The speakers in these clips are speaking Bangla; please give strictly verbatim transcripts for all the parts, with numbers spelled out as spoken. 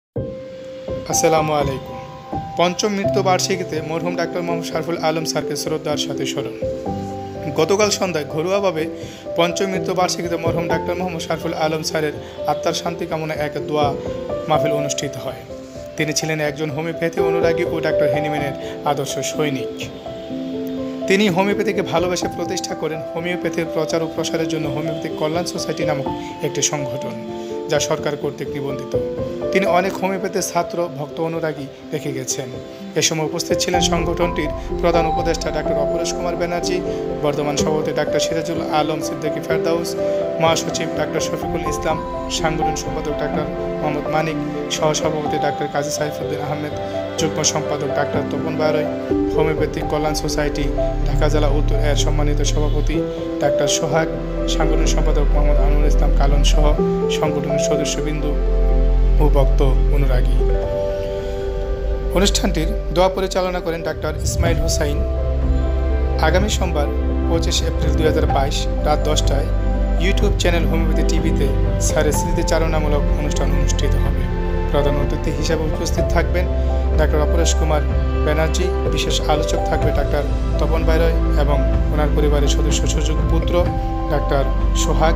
আসসালামু আলাইকুম। পঞ্চম মৃত্যুবার্ষিকীতে মরহুম ডাক্তার মোহাম্মদ শরফুল আলম স্যারকে শ্রদ্ধার সাথে স্মরণ। গতকাল সন্ধ্যায় ঘরোয়াভাবে পঞ্চম মৃত্যুবার্ষিকীতে মরহুম ডাক্তার মোহাম্মদ শরফুল আলম স্যারের আত্মার শান্তি কামনায় এক দোয়া মাহফিল অনুষ্ঠিত হয়। তিনি ছিলেন একজন হোমিওপ্যাথি অনুরাগী ও ডাক্তার হেনিম্যানের আদর্শ সৈনিক। তিনি হোমিওপ্যাথিকে ভালোবেসে প্রতিষ্ঠা করেন হোমিওপ্যাথির প্রচার ও প্রসারের জন্য হোমিওপ্যাথিক কল্যাণ সোসাইটি নামক একটি সংগঠন, যা সরকার কর্তৃক নিবন্ধিত। তিনি অনেক হোমিওপ্যাথির ছাত্র ভক্ত অনুরাগী রেখে গেছেন। এ সময় উপস্থিত ছিলেন সংগঠনটির প্রধান উপদেষ্টা ডাক্তার অপরেশ কুমার ব্যানার্জি, বর্তমান সভাপতি ডাক্তার সিরাজুল আলম সিদ্দিকী ফেরদাউস, মহাসচিব ডাক্তার শফিকুল ইসলাম, সাংগঠনিক সম্পাদক ডাক্তার মোহাম্মদ মানিক, সহসভাপতি ডাক্তার কাজী সাইফুদ্দিন আহমেদ, যুগ্ম সম্পাদক ডাক্তার তপন বারৈ, হোমিওপ্যাথিক কল্যাণ সোসাইটি ঢাকা জেলা উত্তর এর সম্মানিত সভাপতি ডাক্তার সোহাগ, সাংগঠনিক সম্পাদক মোহাম্মদ আনোয়ার ইসলাম কালন সহ সংগঠনের সদস্যবৃন্দ ও ভক্ত অনুরাগী। অনুষ্ঠানটির দোয়া পরিচালনা করেন ডাক্তার ইসমাইল হুসাইন। আগামী সোমবার পঁচিশ এপ্রিল দুই হাজার বাইশ রাত দশটায় ইউটিউব চ্যানেল হোমিওপ্যাথি টিভিতে স্যারের স্মৃতিচারণামূলক অনুষ্ঠান অনুষ্ঠিত হবে। প্রধান অতিথি হিসাবে উপস্থিত থাকবেন ডাক্তার অপরেশ কুমার ব্যানার্জি। বিশেষ আলোচক থাকবে ডাক্তার তপন বারৈ এবং ওনার পরিবারের সদস্য সুযোগ্য পুত্র ডাক্তার সোহাগ।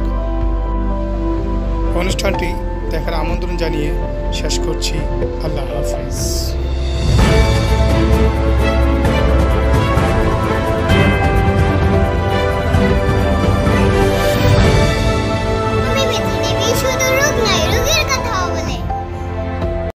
অনুষ্ঠানটি দেখার আমন্ত্রণ জানিয়ে শেষ করছি। আল্লাহ হাফিজ।